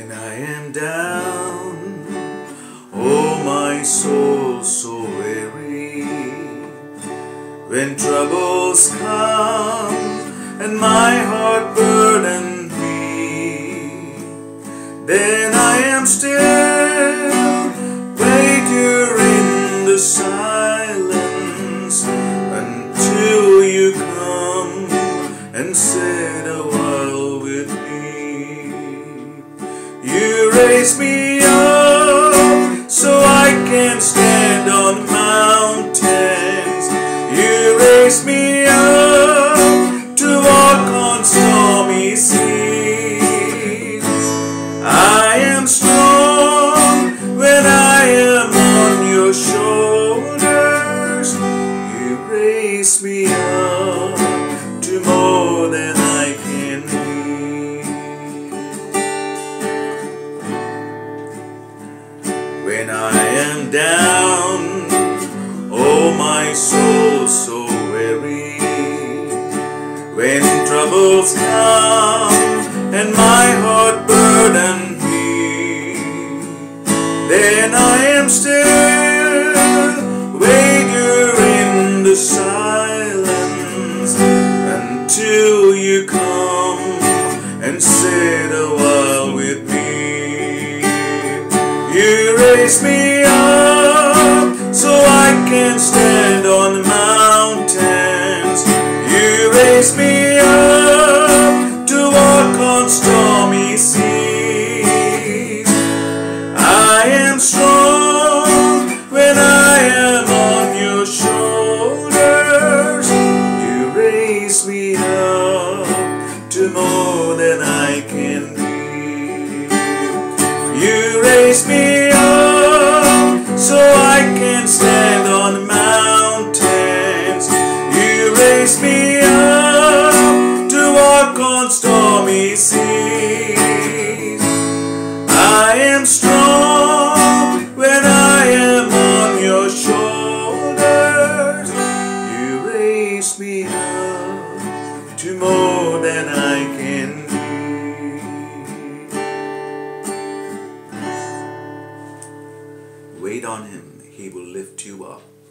When I am down, oh my soul so weary, when troubles come and my heart burden me, then I am still, wait here in the silence until you come and sit a while with me. You raise me up so I can stand on mountains. You raise me up to walk on stormy seas. I am strong when I am on your shoulders. You raise me up to more than I can be. When I am down, oh my soul so weary, when troubles come and my heart burden me, then I am still, wait here in the silence until you come and sit a while with me. You raise me up so I can stand on the mountains. You raise me up to walk on stormy seas. I am strong when I am on your shoulders. You raise me up to more than I can be. You raise me up so I can stand on the mountains. You raise me up to walk on stormy seas. I am strong when I am on your shoulders. You raise me up to more than I can be. Wait on him, he will lift you up.